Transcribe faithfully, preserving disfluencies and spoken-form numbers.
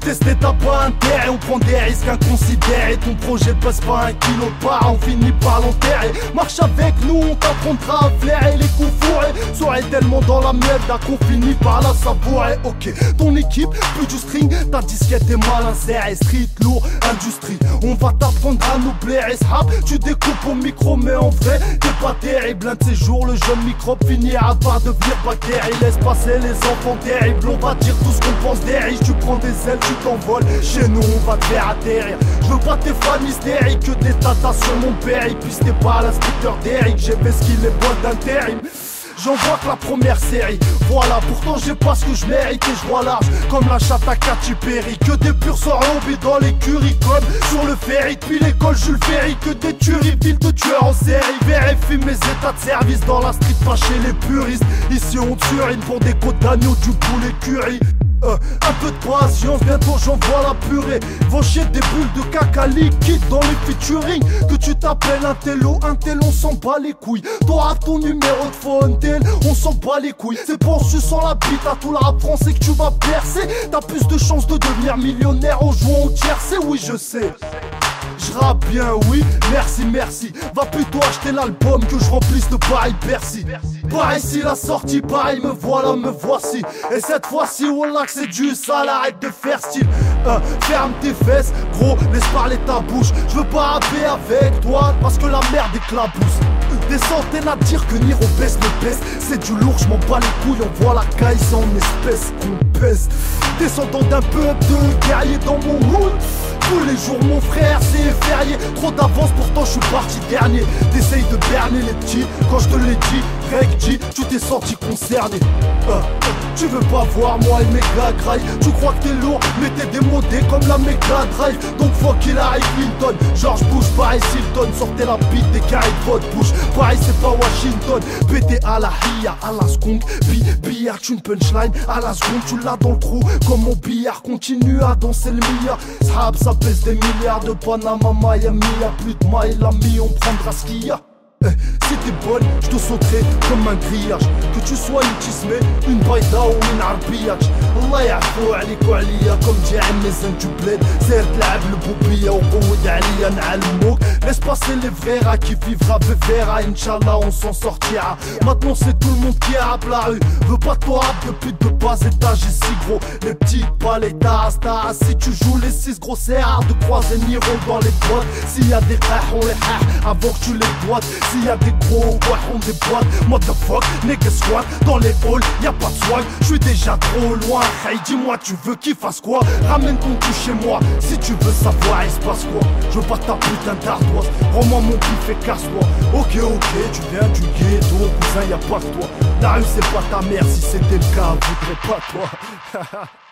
Tester t'as pas intérêt, on prend des risques inconsidérés. Ton projet passe pas un kilo par, on finit par l'enterrer. Marche avec nous, on t'apprendra à flairer les coups fourrés. Soirée tellement dans la merde qu'on finit par la savourer. Ok, ton équipe, plus du string, ta disquette est mal insérée. Street, lourd, industrie, on va t'apprendre à nous blairer. Rap, tu découpes au micro, mais en vrai, t'es pas terrible. Un de ces jours, le jeune microbe finira par devenir bactérie. Laisse passer les enfants terribles, on va dire tout ce qu'on pense des riches. Tu prends des ailes, tu t'envoles, chez nous on va te faire atterrir. Je veux pas tes fans hystériques, que des tatas sur mon père. Puis t'es pas l'inspecteur d'Eric, j'ai fait ce qu'il est bon d'intérim. J'en vois que la première série, voilà, pourtant j'ai pas ce que je mérite et je vois large comme la chatte à Katy Perry. Que des purs sorts lobés dans l'écurie comme sur le ferry. Depuis l'école Jules Ferry, que des tueries, ville de tueurs en série. Vérifie mes états de service dans la street, pas chez les puristes. Ici on turine pour des côtes d'agneau, du poulet curry. Euh, un peu de patience, bientôt j'envoie la purée. Vont chier des bulles de caca liquide dans les featuring. Que tu t'appelles un télo, un tel, on s'en bat les couilles. T'auras ton numéro de phone tel, on s'en bat les couilles. C'est pour tu sens la bite à tout le rap français que tu vas percer. T'as plus de chances de devenir millionnaire en jouant au tiercé, oui je sais. Je rappe bien, oui, merci, merci. Va plutôt acheter l'album que je remplisse de Paris Bercy. Pareil si la sortie, pareil me voilà, me voici. Et cette fois-ci, wallah que c'est du sale, arrête de faire style. euh, Ferme tes fesses, gros, laisse parler ta bouche. Je veux pas rapper avec toi, parce que la merde éclabousse. Des centaines à dire que Niro baisse ne baisse. C'est du lourd, je m'en bats les couilles. On voit la caille, c'est en espèces qu'on pèse. Descendant d'un peuple de guerriers dans mon hood. Tous les jours mon frère c'est férié. Trop d'avance pourtant je suis parti dernier. T'essayes de berner les petits. Quand je te l'ai dit, recti, tu t'es senti concerné. euh, Tu veux pas voir moi et mes gars graille. Tu crois que t'es lourd mais t'es démodé comme la Mega Drive. Donc faut qu'il arrive Clinton, George Bush, Paris Hilton. Sortez la bite des carrés de votre bouche. Paris c'est pas Washington. Pété à la hia, à la skunk. Bi billard, une punchline à la seconde. Tu l'as dans le trou comme mon billard. Continue à danser le milliard. Sahab ça pèse des milliards de Panama, Miami. Y'a plus de mailles, l'ami, on prendra ce qu'il y a. Eh, si t'es bonne, je te sauterai comme un grillage. Que tu sois une tismé, une baïda ou une arbillage. Allah ya'fou alik ou aliya. Comme dit Amazon du bled. Zert l'ab le boubia ou qouid aliya na'almouk. Laisse passer les vrais rats qui vivra vivera. Inch'Allah on s'en sortira. Maintenant c'est tout le monde qui rappe la rue. Veux pas toi rap de pute de bas étage et si gros. Les petits pas les tas, tas. Si tu joues les six gros c'est rare de croiser Niro dans les boîtes. S'il y a des rah on les rah avant que tu les boites. S'il y a des gros, ouais, on des boîtes. Motherfuck, nigga squat. Dans les halls, y'a pas de swag. J'suis déjà trop loin. Hey, dis-moi, tu veux qu'il fasse quoi? Ramène ton cul chez moi. Si tu veux savoir, il se passe quoi? Je veux pas ta putain d'ardoise. Rends-moi mon pif et casse-toi. Ok, ok, tu viens du ghetto. Cousin, y'a pas que toi. La rue, c'est pas ta mère. Si c'était le cas, voudrais pas toi.